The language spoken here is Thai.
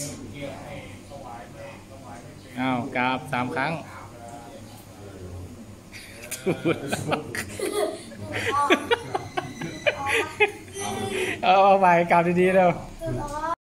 อ้าวกราบ3 ครั้งเอาไปกราบดีๆเร็ว